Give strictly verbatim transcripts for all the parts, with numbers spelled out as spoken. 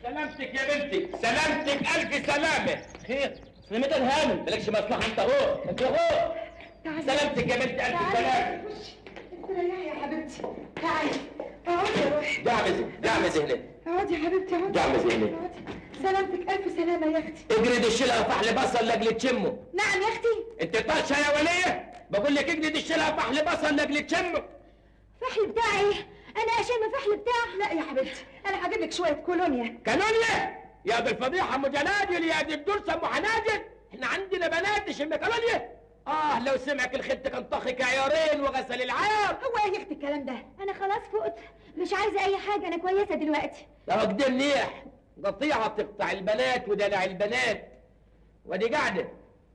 سلامتك يا بنتي، سلامتك الف سلامه. خير سلامتك هانم، مالكش مصلحه انت اهو، انت اهو. سلامتك يا بنتي الف سلامه. استريحي يا حبيبتي، تعالي اقعدي يا روحي. دعمزي دعمزي هنا. اقعدي يا حبيبتي اقعدي. دعمزي هنا. اقعدي. سلامتك الف سلامه يا اختي. اجري دشلها فحل بصل لاجل تشمه. نعم يا اختي. انت طاشه يا وليه؟ بقول لك اجري دشلها فحل بصل لاجل تشمه. فحل بتاعي؟ انا اشم فحل بتاعي؟ لا يا حبيبتي، انا هجيب لك شويه كولونيا. كالونيا؟ يا دي الفضيحه ام جنادل، يا دي الدرسه ام حناجل، احنا عندنا بنات تشم كالونيا. اه لو سمعك الخت كان طخك عيارين وغسل العيار. هو ايه يا اختي الكلام ده؟ انا خلاص فقت، مش عايزه اي حاجه، انا كويسه دلوقتي. لو كده منيح، قطيعه تقطع البنات ودلع البنات. ودي قاعده.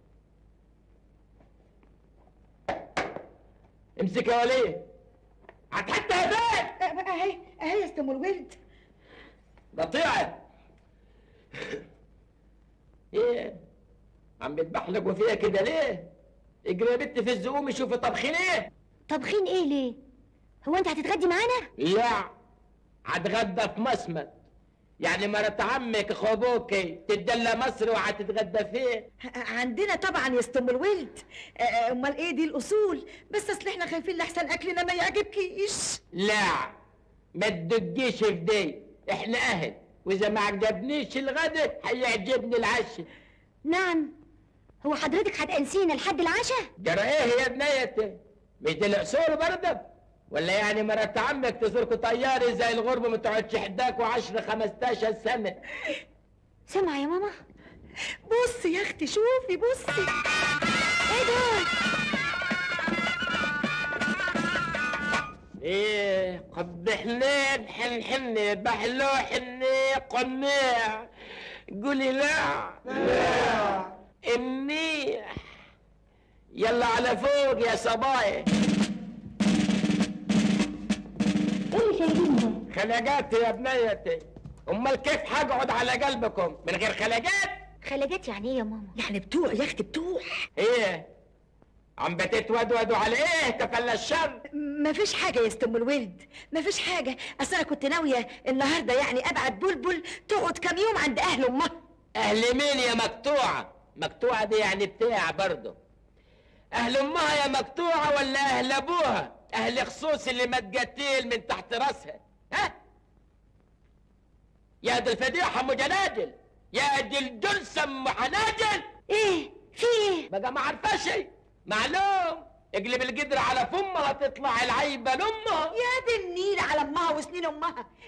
امسك يا وليه. هتحط هداك. اهي اهي يا استم الولد. قطيعه. ايه؟ عم بتبحلق وفيها كده ليه؟ اجري يا بنت في الزقوم شوفي طبخين ايه؟ طبخين ايه ليه؟ هو انت هتتغدي معانا؟ لا، هتغدى في مصمت. يعني مرات عمك اخو ابوكي تدلى مصر وهتتغدى فيه. عندنا طبعا يا استم الولد. امال ايه دي الاصول؟ بس اصل احنا خايفين لحسن اكلنا ما يعجبكيش. لا ما تدقيش في دي، احنا اهل، واذا ما عجبنيش الغدا هيعجبني العشاء. نعم. هو حضرتك هتأنسينا لحد العشاء؟ جرى ايه يا بنيتي؟ مش دي الاصول برضه؟ ولا يعني مرات عمك تزوركوا طياري زي الغربة ما تقعدش حداكوا عشرة خمستاشر سنة. سمع يا ماما. بصي يا اختي شوفي بصي. ايه ده؟ ايه قد حنين حن حني بحلو حني قنيع. قولي لا لا منيح. يلا على فوق يا صبايا. ايه اللي شايلينه؟ خلاجات يا بنيتي. امال كيف هقعد على قلبكم من غير خلاجات؟ خلاجات يعني ايه يا ماما؟ يعني بتوع يا اختي بتوع. ايه عم بتتودودوا على ايه تفلى الشر؟ مفيش حاجه يا استم الولد، مفيش حاجه. اصل انا كنت ناويه النهارده يعني ابعت بلبل تقعد كام يوم عند اهل امها. اهل مين يا مقطوعه؟ مقطوعه دي يعني بتاع برضه. اهل امها يا مقطوعه ولا اهل ابوها؟ اهل خصوص اللي ما تقتيل من تحت راسها. ها يا دي الفضيحه ام جنادل، يا دي الجلسه ام حناجل. ايه في ايه؟ بقى ما عارفه شيء معلوم. اقلب القدر على فمها تطلع العيبه لامها. يا دي النيل على امها وسنين امها.